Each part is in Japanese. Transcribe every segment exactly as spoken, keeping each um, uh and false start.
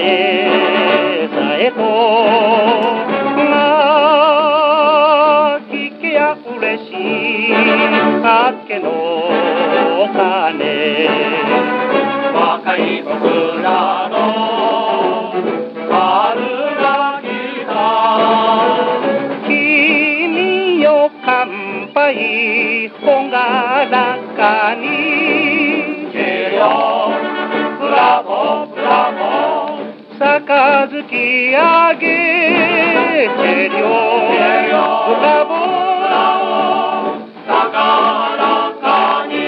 えさえとが聞けや嬉しいあっけの鐘若い僕らの春が来た君よ乾杯ほがらかにけよブラボーブラボー杯あげてるよブラボー高らかに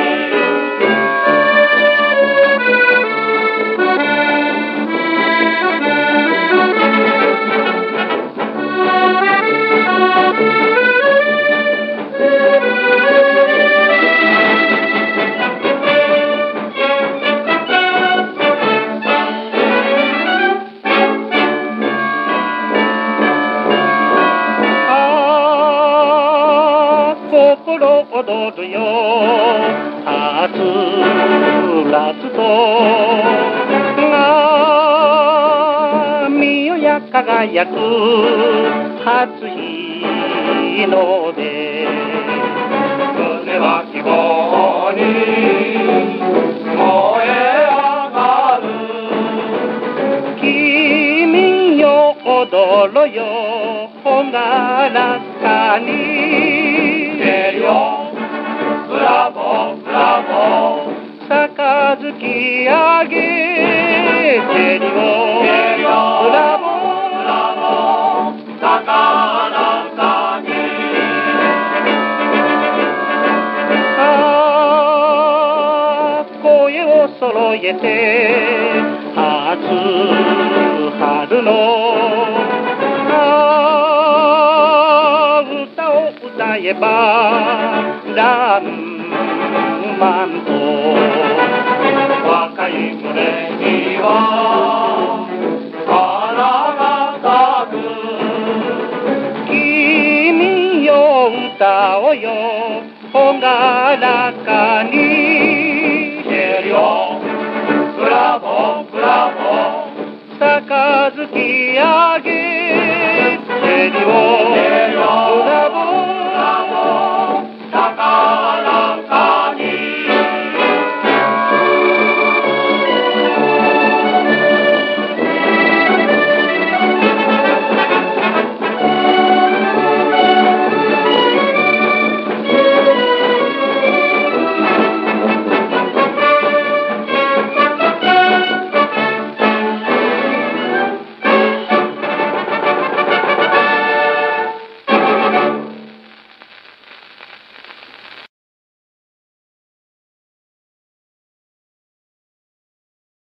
心躍るよはつらつと髪よや輝く初日の出胸は希望に燃え上がる君よ踊ろよほがらかにブラボーブラボー杯あげてるよブラボーブラボー高らかにああ声を揃えて初春の歌を歌えばランマンと若い胸には花が咲く君よ歌おうよほがらかにしてるよブラボーブラボー杯あげてるよブラボー